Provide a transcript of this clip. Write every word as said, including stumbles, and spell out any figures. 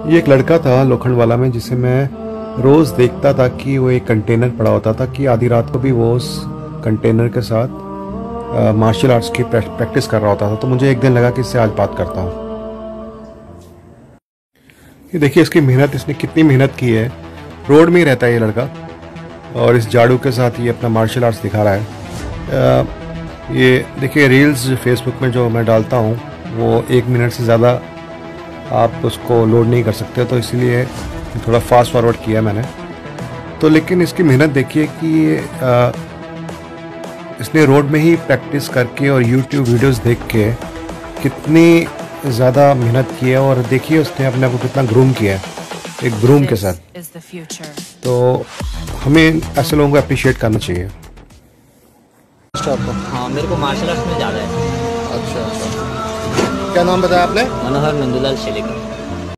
ये एक लड़का था लोखंडवाला में जिसे मैं रोज़ देखता था कि वो एक कंटेनर पड़ा होता था कि आधी रात को भी वो उस कंटेनर के साथ मार्शल आर्ट्स की प्रैक्टिस कर रहा होता था। तो मुझे एक दिन लगा कि इससे आज बात करता हूँ। ये देखिए इसकी मेहनत, इसने कितनी मेहनत की है। रोड में ही रहता है ये लड़का और इस झाड़ू के साथ ये अपना मार्शल आर्ट्स दिखा रहा है। आ, ये देखिए रील्स फेसबुक में जो मैं डालता हूँ वो एक मिनट से ज़्यादा आप उसको लोड नहीं कर सकते, तो इसलिए थोड़ा फास्ट फॉरवर्ड किया मैंने तो। लेकिन इसकी मेहनत देखिए कि आ, इसने रोड में ही प्रैक्टिस करके और यूट्यूब वीडियोस देख के कितनी ज़्यादा मेहनत की है। और देखिए उसने अपने आप को कितना ग्रूम किया है एक ग्रूम के साथ। तो हमें ऐसे लोगों को अप्रिशिएट करना चाहिए। आपको? हाँ, मेरे को मार्शल आर्ट्स में ज़्यादा है। अच्छा अच्छा, क्या नाम बताया आपने? मनोहर नंदूलाल शेलेकर।